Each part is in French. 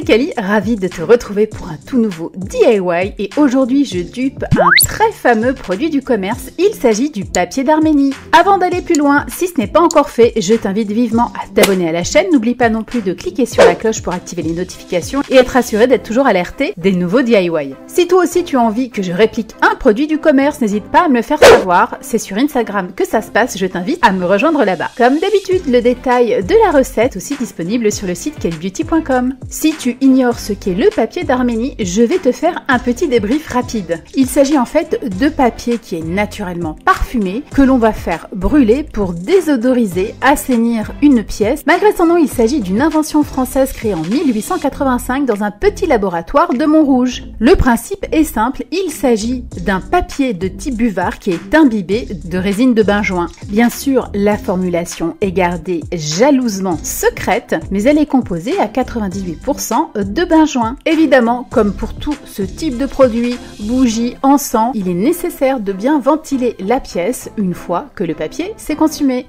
c'est Cali, ravie de te retrouver pour un tout nouveau DIY et aujourd'hui je dupe un très fameux produit du commerce, il s'agit du papier d'Arménie. Avant d'aller plus loin, si ce n'est pas encore fait, je t'invite vivement à t'abonner à la chaîne, n'oublie pas non plus de cliquer sur la cloche pour activer les notifications et être assuré d'être toujours alerté des nouveaux DIY. Si toi aussi tu as envie que je réplique un produit du commerce, n'hésite pas à me le faire savoir, c'est sur Instagram que ça se passe, je t'invite à me rejoindre là-bas. Comme d'habitude, le détail de la recette aussi disponible sur le site calibeauty.com. Si tu ignores ce qu'est le papier d'Arménie, je vais te faire un petit débrief rapide. Il s'agit en fait de papier qui est naturellement parfumé, que l'on va faire brûler pour désodoriser, assainir une pièce. Malgré son nom, il s'agit d'une invention française créée en 1885 dans un petit laboratoire de Montrouge. Le principe est simple, il s'agit d'un papier de type buvard qui est imbibé de résine de benjoin. Bien sûr, la formulation est gardée jalousement secrète, mais elle est composée à 98% de benjoin. Évidemment, comme pour tout ce type de produit, bougie, encens, il est nécessaire de bien ventiler la pièce une fois que le papier s'est consumé.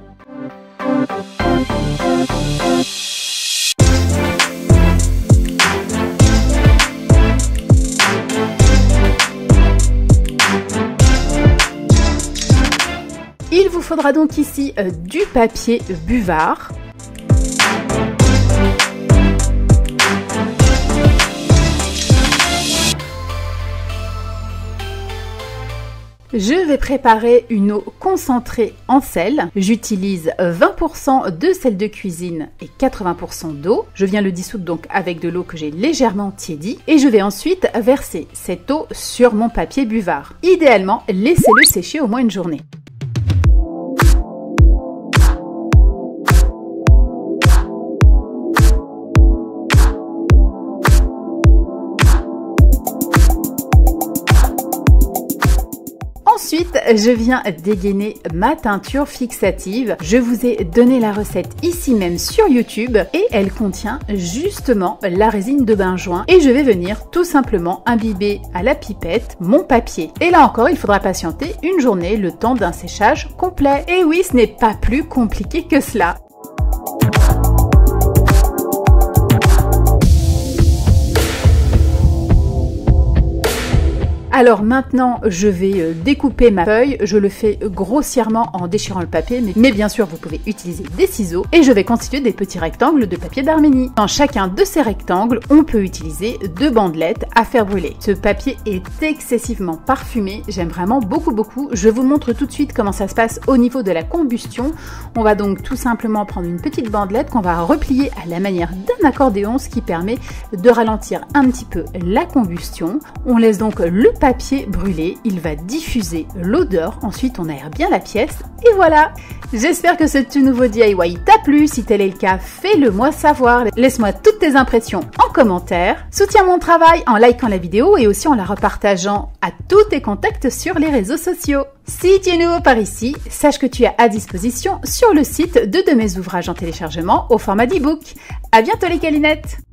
Il vous faudra donc ici du papier buvard. Je vais préparer une eau concentrée en sel. J'utilise 20% de sel de cuisine et 80% d'eau. Je viens le dissoudre donc avec de l'eau que j'ai légèrement tiédie. Et je vais ensuite verser cette eau sur mon papier buvard. Idéalement, laissez-le sécher au moins une journée. Ensuite, je viens dégainer ma teinture fixative. Je vous ai donné la recette ici même sur YouTube et elle contient justement la résine de benjoin. Et je vais venir tout simplement imbiber à la pipette mon papier. Et là encore, il faudra patienter une journée, le temps d'un séchage complet. Et oui, ce n'est pas plus compliqué que cela. Alors maintenant, je vais découper ma feuille. Je le fais grossièrement en déchirant le papier, mais bien sûr, vous pouvez utiliser des ciseaux. Et je vais constituer des petits rectangles de papier d'Arménie. Dans chacun de ces rectangles, on peut utiliser 2 bandelettes à faire brûler. Ce papier est excessivement parfumé. J'aime vraiment beaucoup. Je vous montre tout de suite comment ça se passe au niveau de la combustion. On va donc tout simplement prendre une petite bandelette qu'on va replier à la manière d'un accordéon, ce qui permet de ralentir un petit peu la combustion. On laisse donc le papier brûlé, il va diffuser l'odeur, ensuite on aère bien la pièce et voilà. J'espère que ce tout nouveau DIY t'a plu, si tel est le cas, fais-le moi savoir, laisse-moi toutes tes impressions en commentaire, soutiens mon travail en likant la vidéo et aussi en la repartageant à tous tes contacts sur les réseaux sociaux. Si tu es nouveau par ici, sache que tu as à disposition sur le site 2 de mes ouvrages en téléchargement au format d'e-book. À bientôt les calinettes!